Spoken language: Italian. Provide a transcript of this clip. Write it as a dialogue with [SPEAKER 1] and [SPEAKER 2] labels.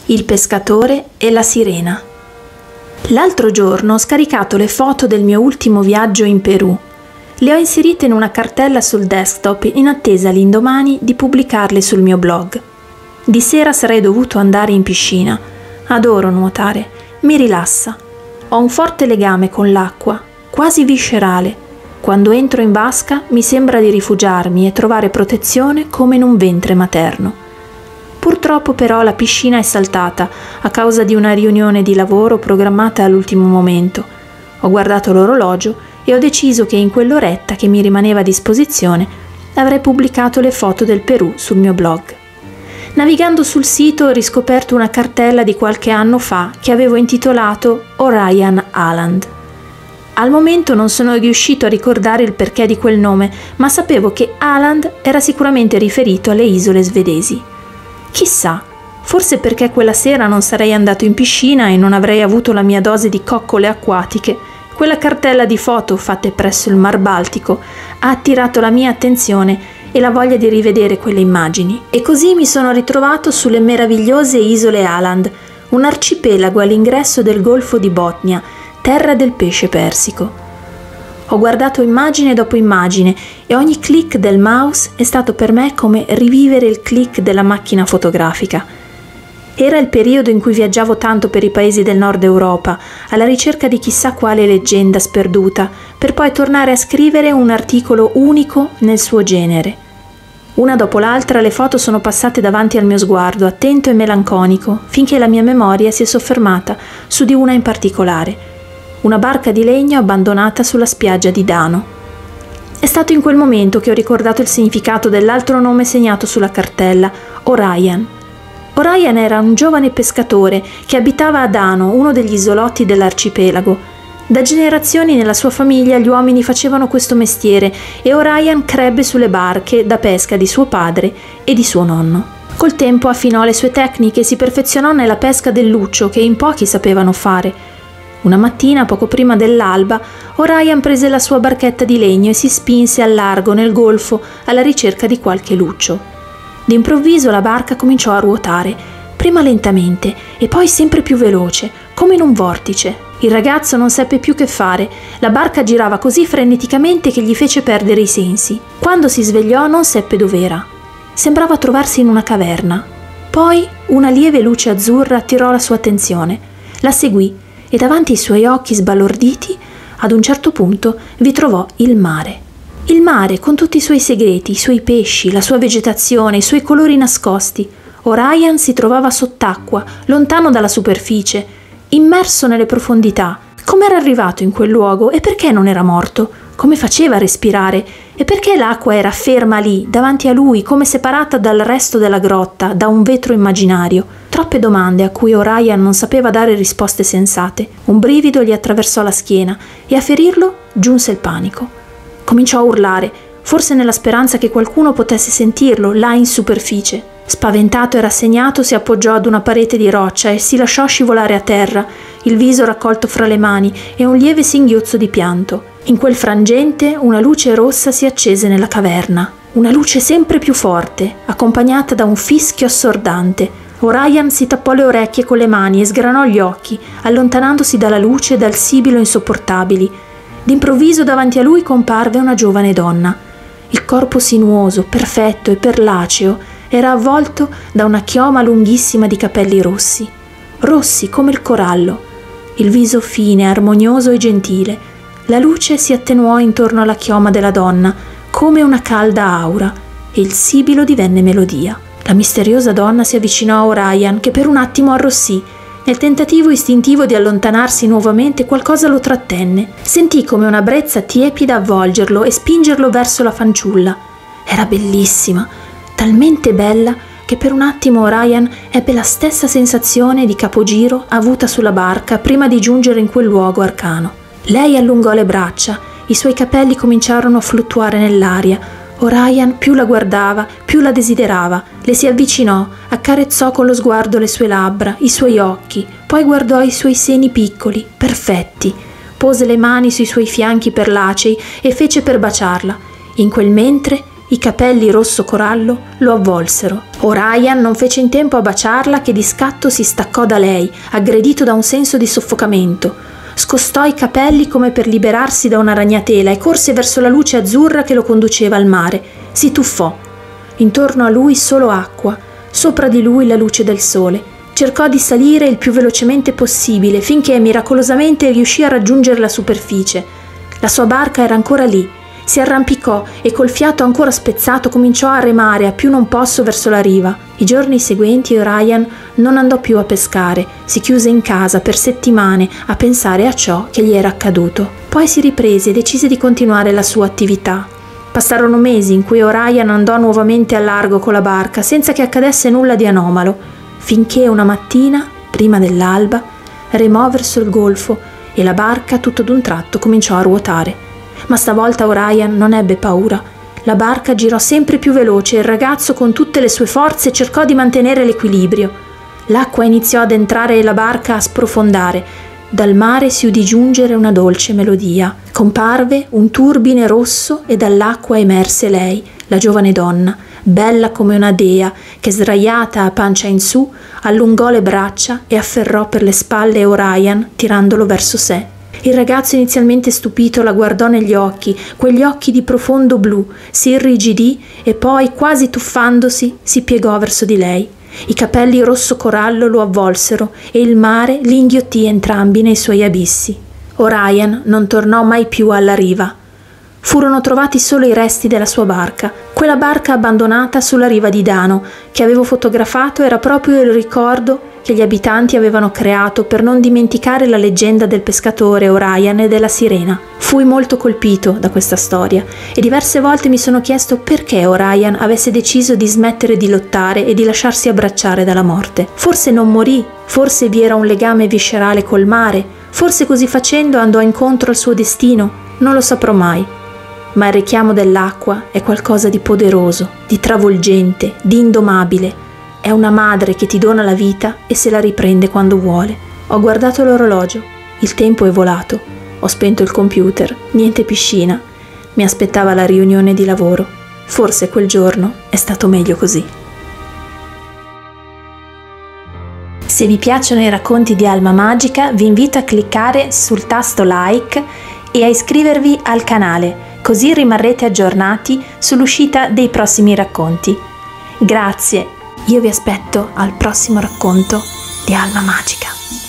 [SPEAKER 1] Il pescatore e la sirena. L'altro giorno ho scaricato le foto del mio ultimo viaggio in Perù. Le ho inserite in una cartella sul desktop in attesa l'indomani di pubblicarle sul mio blog. Di sera sarei dovuto andare in piscina. Adoro nuotare, mi rilassa. Ho un forte legame con l'acqua, quasi viscerale. Quando entro in vasca mi sembra di rifugiarmi e trovare protezione come in un ventre materno. Purtroppo però la piscina è saltata a causa di una riunione di lavoro programmata all'ultimo momento. Ho guardato l'orologio e ho deciso che in quell'oretta che mi rimaneva a disposizione avrei pubblicato le foto del Perù sul mio blog. Navigando sul sito ho riscoperto una cartella di qualche anno fa che avevo intitolato Orion Island. Al momento non sono riuscito a ricordare il perché di quel nome, ma sapevo che Island era sicuramente riferito alle isole svedesi. Chissà, forse perché quella sera non sarei andato in piscina e non avrei avuto la mia dose di coccole acquatiche, quella cartella di foto fatte presso il Mar Baltico ha attirato la mia attenzione e la voglia di rivedere quelle immagini. E così mi sono ritrovato sulle meravigliose isole Island, un arcipelago all'ingresso del Golfo di Botnia, terra del pesce persico. Ho guardato immagine dopo immagine e ogni click del mouse è stato per me come rivivere il click della macchina fotografica. Era il periodo in cui viaggiavo tanto per i paesi del nord Europa, alla ricerca di chissà quale leggenda sperduta, per poi tornare a scrivere un articolo unico nel suo genere. Una dopo l'altra le foto sono passate davanti al mio sguardo, attento e melanconico, finché la mia memoria si è soffermata su di una in particolare. Una barca di legno abbandonata sulla spiaggia di Dano. È stato in quel momento che ho ricordato il significato dell'altro nome segnato sulla cartella, Orion. Orion era un giovane pescatore che abitava a Dano, uno degli isolotti dell'arcipelago. Da generazioni nella sua famiglia gli uomini facevano questo mestiere e Orion crebbe sulle barche da pesca di suo padre e di suo nonno. Col tempo affinò le sue tecniche e si perfezionò nella pesca del luccio che in pochi sapevano fare. Una mattina, poco prima dell'alba, Orion prese la sua barchetta di legno e si spinse al largo nel golfo alla ricerca di qualche luccio. D'improvviso la barca cominciò a ruotare, prima lentamente e poi sempre più veloce, come in un vortice. Il ragazzo non seppe più che fare, la barca girava così freneticamente che gli fece perdere i sensi. Quando si svegliò non seppe dov'era. Sembrava trovarsi in una caverna. Poi una lieve luce azzurra attirò la sua attenzione. La seguì e davanti ai suoi occhi sbalorditi, ad un certo punto vi trovò il mare. Il mare con tutti i suoi segreti, i suoi pesci, la sua vegetazione, i suoi colori nascosti. Orion si trovava sott'acqua, lontano dalla superficie, immerso nelle profondità. Come era arrivato in quel luogo e perché non era morto? Come faceva a respirare? E perché l'acqua era ferma lì, davanti a lui, come separata dal resto della grotta, da un vetro immaginario? Troppe domande a cui Orion non sapeva dare risposte sensate. Un brivido gli attraversò la schiena e a ferirlo giunse il panico. Cominciò a urlare, forse nella speranza che qualcuno potesse sentirlo là in superficie. Spaventato e rassegnato si appoggiò ad una parete di roccia e si lasciò scivolare a terra, il viso raccolto fra le mani e un lieve singhiozzo di pianto. In quel frangente una luce rossa si accese nella caverna, una luce sempre più forte, accompagnata da un fischio assordante. Orion si tappò le orecchie con le mani e sgranò gli occhi, allontanandosi dalla luce e dal sibilo insopportabili. D'improvviso davanti a lui comparve una giovane donna. Il corpo sinuoso, perfetto e perlaceo era avvolto da una chioma lunghissima di capelli rossi, rossi come il corallo, il viso fine, armonioso e gentile. La luce si attenuò intorno alla chioma della donna come una calda aura e il sibilo divenne melodia. La misteriosa donna si avvicinò a Orion che per un attimo arrossì. Nel tentativo istintivo di allontanarsi nuovamente qualcosa lo trattenne. Sentì come una brezza tiepida avvolgerlo e spingerlo verso la fanciulla. Era bellissima, talmente bella che per un attimo Orion ebbe la stessa sensazione di capogiro avuta sulla barca prima di giungere in quel luogo arcano. Lei allungò le braccia, i suoi capelli cominciarono a fluttuare nell'aria. Orion più la guardava, più la desiderava. Le si avvicinò, accarezzò con lo sguardo le sue labbra, i suoi occhi, poi guardò i suoi seni piccoli, perfetti. Pose le mani sui suoi fianchi perlacei e fece per baciarla. In quel mentre i capelli rosso corallo lo avvolsero. Orion non fece in tempo a baciarla che di scatto si staccò da lei, aggredito da un senso di soffocamento. Scostò i capelli come per liberarsi da una ragnatela e corse verso la luce azzurra che lo conduceva al mare. Si tuffò. Intorno a lui solo acqua, sopra di lui la luce del sole. Cercò di salire il più velocemente possibile finché miracolosamente riuscì a raggiungere la superficie. La sua barca era ancora lì. Si arrampicò e col fiato ancora spezzato cominciò a remare a più non posso verso la riva. I giorni seguenti Orion non andò più a pescare, si chiuse in casa per settimane a pensare a ciò che gli era accaduto. Poi si riprese e decise di continuare la sua attività. Passarono mesi in cui Orion andò nuovamente al largo con la barca senza che accadesse nulla di anomalo, finché una mattina, prima dell'alba, remò verso il golfo e la barca tutto d'un tratto cominciò a ruotare. Ma stavolta Orion non ebbe paura. La barca girò sempre più veloce e il ragazzo con tutte le sue forze cercò di mantenere l'equilibrio. L'acqua iniziò ad entrare e la barca a sprofondare. Dal mare si udì giungere una dolce melodia. Comparve un turbine rosso e dall'acqua emerse lei, la giovane donna, bella come una dea, che sdraiata a pancia in su allungò le braccia e afferrò per le spalle Orion tirandolo verso sé. Il ragazzo inizialmente stupito la guardò negli occhi, quegli occhi di profondo blu, si irrigidì e poi, quasi tuffandosi, si piegò verso di lei. I capelli rosso corallo lo avvolsero e il mare li inghiottì entrambi nei suoi abissi. Orion non tornò mai più alla riva. Furono trovati solo i resti della sua barca. Quella barca abbandonata sulla riva di Dano, che avevo fotografato, era proprio il ricordo che gli abitanti avevano creato per non dimenticare la leggenda del pescatore Orion e della sirena. Fui molto colpito da questa storia e diverse volte mi sono chiesto perché Orion avesse deciso di smettere di lottare e di lasciarsi abbracciare dalla morte. Forse non morì, forse vi era un legame viscerale col mare, forse così facendo andò incontro al suo destino, non lo saprò mai. Ma il richiamo dell'acqua è qualcosa di poderoso, di travolgente, di indomabile. È una madre che ti dona la vita e se la riprende quando vuole. Ho guardato l'orologio, il tempo è volato, ho spento il computer, niente piscina. Mi aspettava la riunione di lavoro. Forse quel giorno è stato meglio così. Se vi piacciono i racconti di Alma Magica, vi invito a cliccare sul tasto like e a iscrivervi al canale, così rimarrete aggiornati sull'uscita dei prossimi racconti. Grazie, io vi aspetto al prossimo racconto di Alma Magica.